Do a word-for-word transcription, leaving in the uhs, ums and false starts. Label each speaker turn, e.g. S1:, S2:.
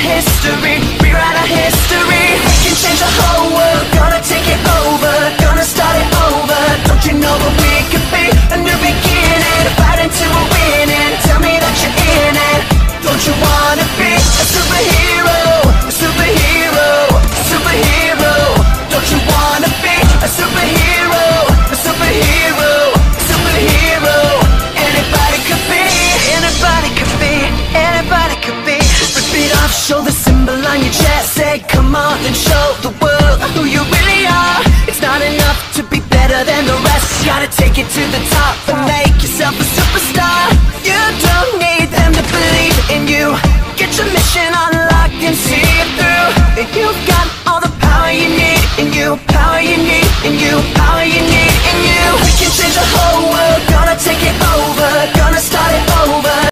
S1: history, rewrite our history. We can change the whole world, gonna take it over, gonna start it over. Don't you know that we could be a new beginning, fighting till we're winning. Tell me that you're in it. Don't you wanna be a superhero, a superhero, a superhero? Don't you wanna be a superhero, a superhero, a superhero? Anybody could be, anybody could be, anybody could be. Rip it off, show the symbol on your chest. Say come on and show the world who you really are. It's not enough to be better than the rest, gotta take it to the top and